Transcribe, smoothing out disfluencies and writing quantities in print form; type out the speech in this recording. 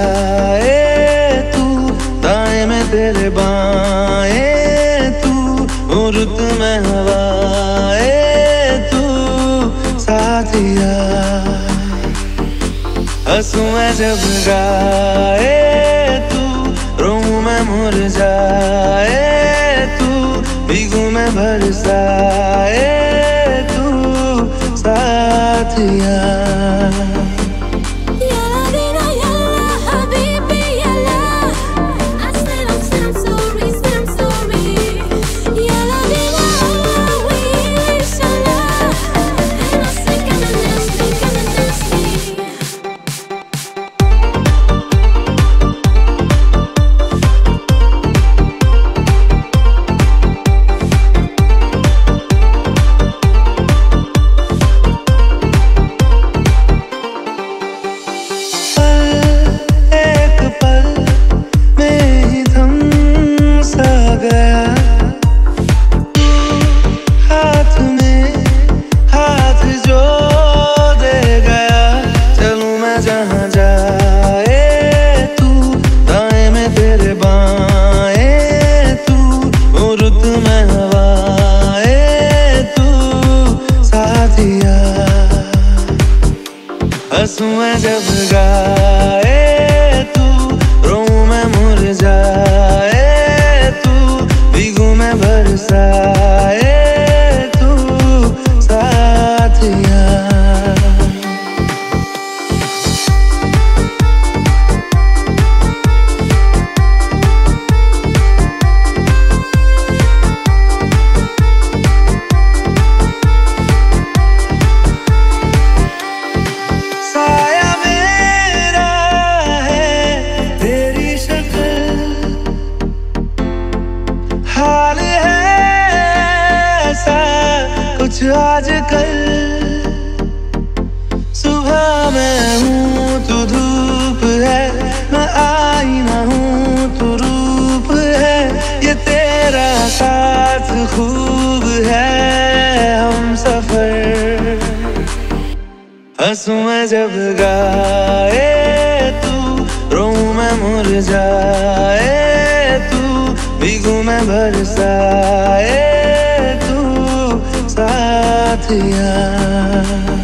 जाए तू, दाएं में तेरे बाएं तू, रुत में हवाए तू साथिया। हंसूं मैं जब गाए तू, रोऊं मैं मुरझाए तू, भीगूं मैं बरसाए तू साथिया। हाथ में हाथ जो दे गया, चलूं मैं जहां जाए तू, दाएं में तेरे बाएं तू, रुत में हवाए तू साथिया। हंसूं मैं जब गाए तू, रोऊं मैं मुरझाए तू, भीगूं मैं बरसाए तू साथिया। साया मेरा है तेरी शक्ल, हाल है ऐसा कुछ आजकल। सुबह मैं हूँ तू धूप है, मैं आईना हूँ तू रूप है, ये तेरा साथ खूब है हम सफर। हंसूं मैं जब गाए तू, रोऊं मैं मुरझाए तू, भीगूं मैं बरसाए तू साथिया।